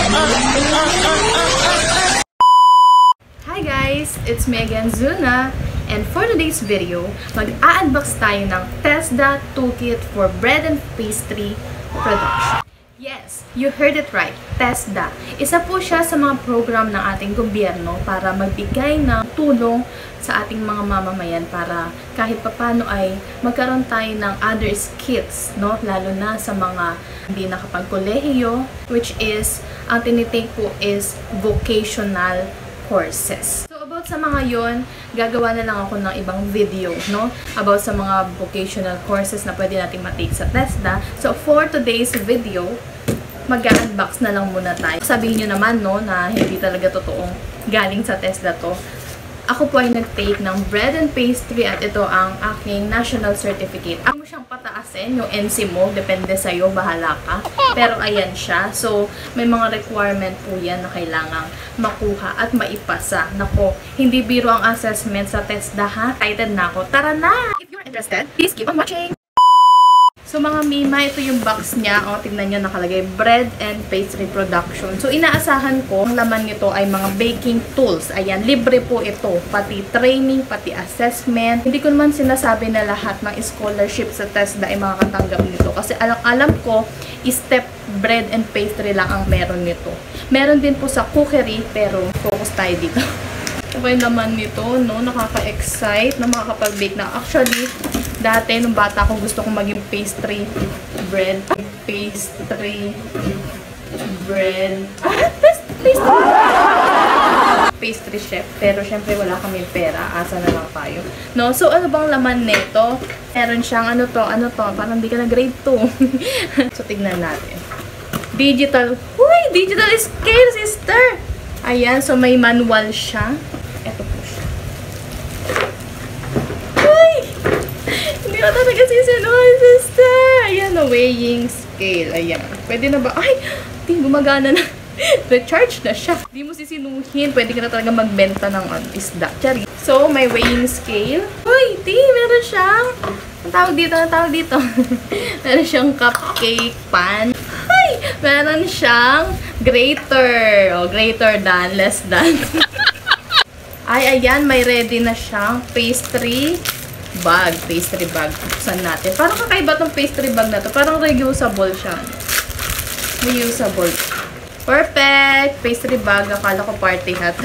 Hi guys! It's me again, Zuna. And for today's video, mag-a-unbox tayo ng TESDA Toolkit for Bread and Pastry Production. Yes, you heard it right, TESDA. Isa po siya sa mga program ng ating gobyerno para magbigay ng tulong sa ating mga mamamayan para kahit papano ay magkaroon tayo ng other skills, no? Lalo na sa mga hindi nakapagkolehiyo, which is, ang tinitake po is vocational courses. So, about sa mga yon, gagawa na lang ako ng ibang video, no? About sa mga vocational courses na pwede natin matake sa TESDA. So, for today's video, mag-unbox na lang muna tayo. Sabihin nyo naman, no, na hindi talaga totoong galing sa TESDA to. Ako po ay nag-take ng bread and pastry at ito ang aking national certificate. Ako mo siyang pataasin, yung NC mo, depende sa'yo, bahala ka. Pero ayan siya. So, may mga requirement po yan na kailangang makuha at maipasa. Nako, hindi biro ang assessment sa TESDA, ha? Excited na ako. Tara na! If you're interested, please keep on watching! So mga mima, ito yung box niya. O, tignan nyo, nakalagay bread and pastry production. So inaasahan ko, ang laman nito ay mga baking tools. Ayan, libre po ito. Pati training, pati assessment. Hindi ko naman sinasabi na lahat ng scholarship sa TESDA ay makakatanggap nito. Kasi alam ko, step bread and pastry lang ang meron nito. Meron din po sa cookery, pero focus tayo dito. Okay naman nito, no? Nakaka-excite na makakapag-bake na. Actually, dati, nung bata ko, gusto kong maging pastry bread. Pastry bread. Pastry chef. Pero, syempre, wala kami pera. Asa na lang tayo. No? So, ano bang laman nito? Meron siyang, ano to? Parang di ka na grade 2. So, tignan natin. Digital. Uy! Digital scale, sister! Ayan. So, may manual siya. Ito po siya. Uy! Hindi ko talaga sisinuhin, sister! Ayan, na weighing scale. Ayan. Pwede na ba? Ay! Hindi, gumagana na. Recharge na siya. Hindi mo sisinuhin. Pwede ka na talaga magbenta ng isda. Chari. So, may weighing scale. Uy! Meron siyang... Ang tawag dito. Meron siyang cupcake pan. Ay! Meron siyang grater. O, greater than, less than. Ay, ayan. May ready na siyang pastry bag. Pastry bag. Buksan natin. Parang kakaiba tong pastry bag na to. Parang reusable siya. Reusable. Perfect! Pastry bag. Akala ko party hat.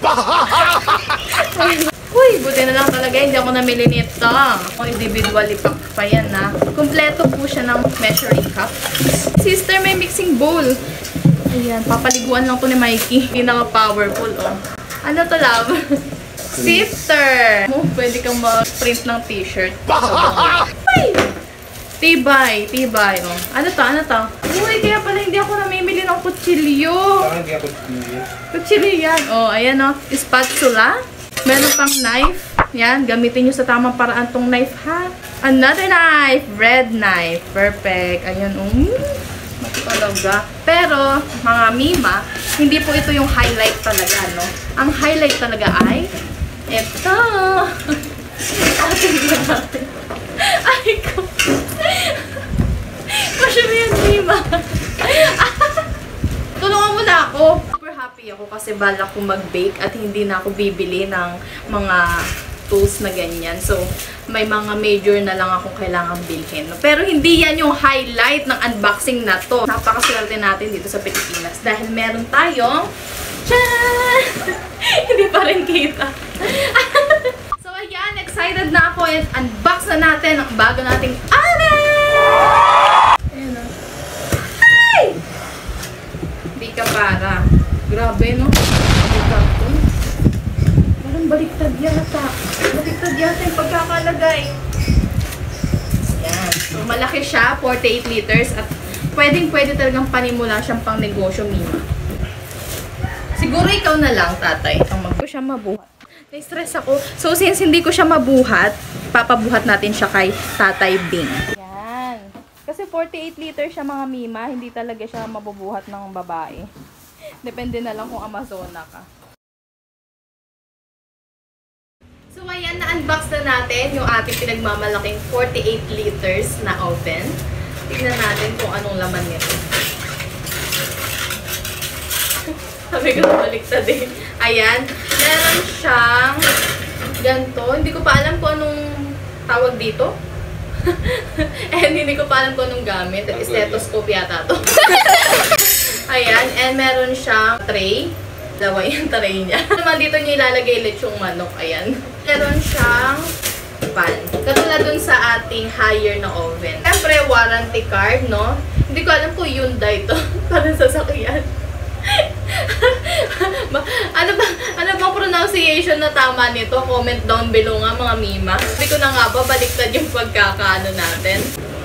Uy, buti na lang talaga. Hindi ako namili nito. Individually pack pa yan, na. Kompleto po siya ng measuring cup. Sister, may mixing bowl. Ayan. Papaliguan lang to ni Mikey. Hindi na powerful, oh. Ano to, love? Sister! Pwede kang mag-print ng t-shirt. Uy! Tibay. Oh. Ano to? Uy, kaya pala hindi ako namimili ng kutsilyo. Parang hindi ako kutsilyo. Kutsilyo yan. Oh, ayan, oh. Spatula. Meron pang knife. Yan, gamitin nyo sa tamang paraan tong knife, ha? Another knife. Red knife. Perfect. Ayan, oh. Talaga. Pero, mga mima, hindi po ito yung highlight talaga, no? Ang highlight talaga ay ito. Ay, ko. Masyari yan, mima. Tulungan mo na ako. Super happy ako kasi balak ko mag-bake at hindi na ako bibili ng mga tools na ganyan. So, may mga major na lang akong kailangang bilhin. Pero hindi yan yung highlight ng unboxing na to. Napakaswerte natin dito sa Pilipinas dahil meron tayong tcharan! Hindi pa rin kita. So, ayan. Excited na ako and unbox na natin ang bago nating ayan o. Ay! Hindi ka para. Grabe, no? Parang baliktad yata. Baliktad yata yung pagkakalagay. Yan. So, malaki siya. 48 liters. At pwede talagang panimula siyang pang negosyo, mima. Siguro ikaw na lang, tatay. Ang ko siya mabuhat. Na-stress ako. So, since hindi ko siya mabuhat, papabuhat natin siya kay Tatay Bing. Yan. Kasi 48 liters siya, mga mima. Hindi talaga siya mabubuhat ng babae. Depende na lang kung Amazona ka. So, ayan, na-unbox na natin yung ating pinagmamalaking 48 liters na oven. Tingnan natin kung anong laman nito. Sabi ko baliktad eh. Ayan. Meron siyang ganito. Hindi ko pa alam kung anong tawag dito. And hindi ko pa alam kung anong gamit. Stethoscope yata to. Ayan. And meron siyang tray. Dalawa yung tray niya. Naman dito niya ilalagay lechong manok. Ayan. Meron siyang pan. Katulad dun sa ating higher na oven. Siyempre, warranty card, no? Hindi ko alam kung Hyundai to. Para sa sakyan. ano bang pronunciation na tama nito? Comment down below nga, mga mima. Hindi ko na nga ba baliktad yung pagkakaano natin.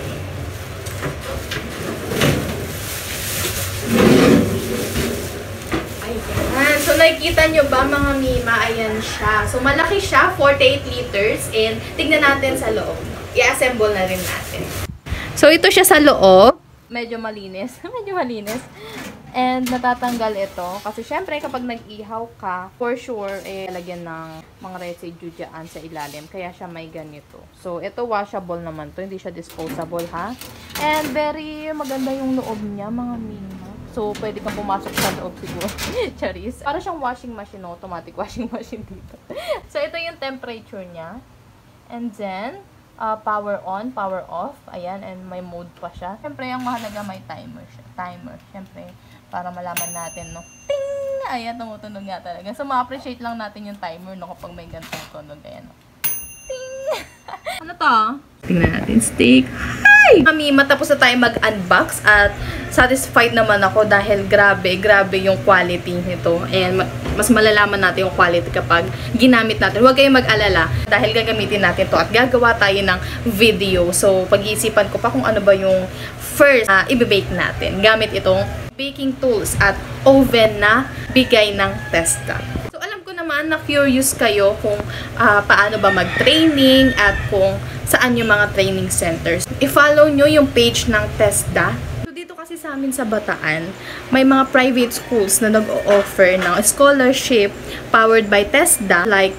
Ayan. So, nakikita nyo ba, mga mima? Ayan siya. So, malaki siya. 48 liters. And, tignan natin sa loob. I-assemble na rin natin. So, ito siya sa loob. Medyo malinis. Medyo malinis. And, natatanggal ito. Kasi, syempre, kapag nag-ihaw ka, for sure, lagyan ng mga residue dyan sa ilalim. Kaya siya may ganito. So, ito washable naman to. Hindi siya disposable, ha? And, very maganda yung loob niya, mga mima. So, pwede kang pumasok sa loob siguro. Charis. Para siyang washing machine, automatic washing machine dito. So, ito yung temperature niya. And then, power on, power off. Ayan, and may mode pa siya. Siyempre, ang mahalaga may timer siya. Timer. Siyempre, para malaman natin, no? Ting! Ayan, tumutunog nga talaga. So, ma-appreciate lang natin yung timer, no? Kapag may ganitong tunog. Ayan, no? Ting! Ano to? Tingnan natin. Steak. Hi! Mami, matapos na tayo mag-unbox at satisfied naman ako dahil grabe yung quality nito. And mas malalaman natin yung quality kapag ginamit natin. Huwag kayong mag-alala dahil gagamitin natin to at gagawa tayo ng video. So, pag-iisipan ko pa kung ano ba yung first i-bake natin gamit itong baking tools at oven na bigay ng TESDA. So, alam ko naman na curious kayo kung paano ba mag-training at kung saan yung mga training centers. I-follow nyo yung page ng TESDA. So, dito kasi sa amin sa Bataan, may mga private schools na nag-o-offer ng scholarship powered by TESDA like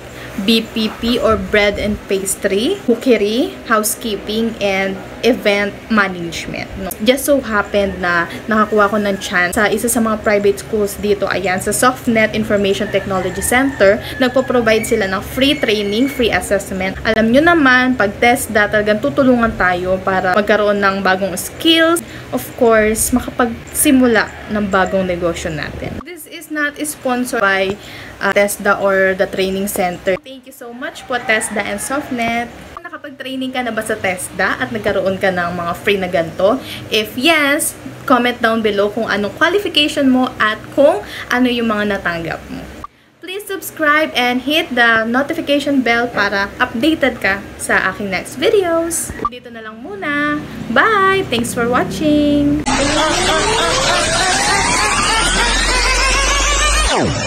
BPP or Bread and Pastry, Cookery, Housekeeping, and Event Management. No? Just so happened na nakakuha ko ng chance sa isa sa mga private schools dito. Ayan, sa SoftNet Information Technology Center, nagpo-provide sila ng free training, free assessment. Alam nyo naman, pag TESDA, talagang tutulungan tayo para magkaroon ng bagong skills. Of course, makapagsimula ng bagong negosyo natin. This is not sponsored by TESDA or the training center. Thank you so much po, TESDA and SoftNet. Nakapag-training ka na ba sa TESDA at nagkaroon ka ng mga free na ganito? If yes, comment down below kung anong qualification mo at kung ano yung mga natanggap mo. Please subscribe and hit the notification bell para updated ka sa aking next videos. Dito na lang muna. Bye! Thanks for watching!